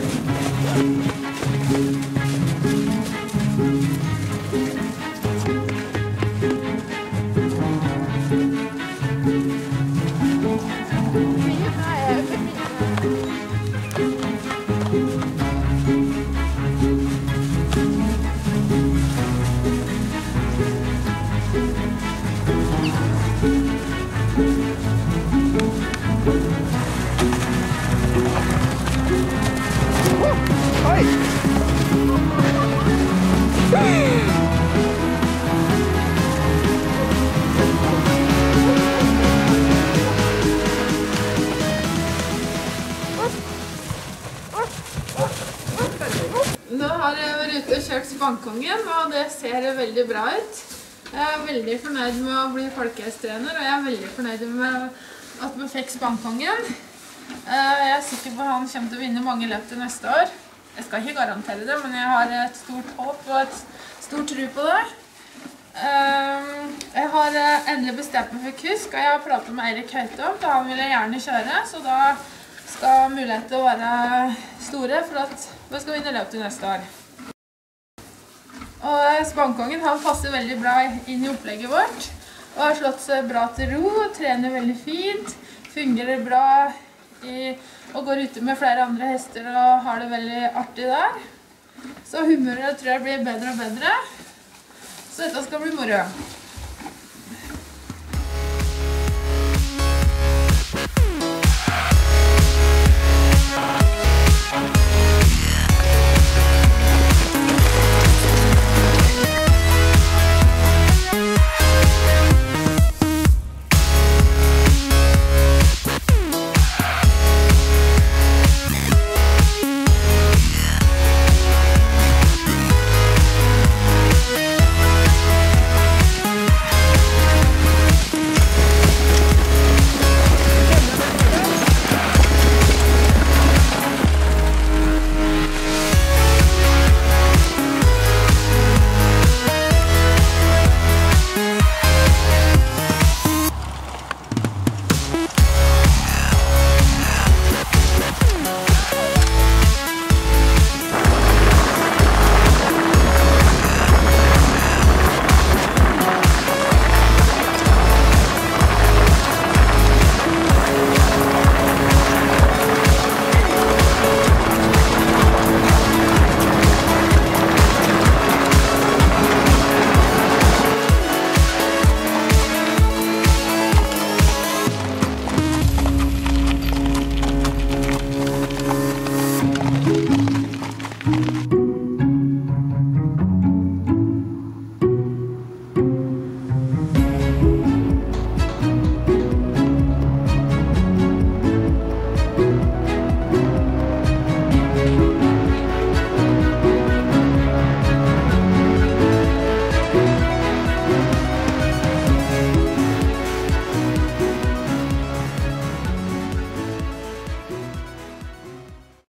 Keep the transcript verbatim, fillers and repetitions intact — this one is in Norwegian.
Nå har jeg vært ute og kjørt Spangkongen, og det ser veldig bra ut. Jeg er veldig fornøyd med å bli folkehesttrener, og jeg er veldig fornøyd med at vi fikk Spangkongen. Jeg er sikker på at han kommer til å vinne mange løp til neste år. Jeg skal ikke garantere det, men jeg har et stort håp og et stort tro på det. Jeg har endelig bestemt meg for kusk, og jeg har pratet med Eirik Høytom, da han ville gjerne kjøre, så da skal mulighetene være store for at vi skal vinne løp til neste år. Og Spangkongen han passer veldig bra inn i opplegget vårt, og har slått seg bra til ro, trener veldig fint, fungerer bra i, og går ute med flere andre hester og har det veldig artig der. Så humøret tror jeg blir bedre og bedre, så dette skal bli moro.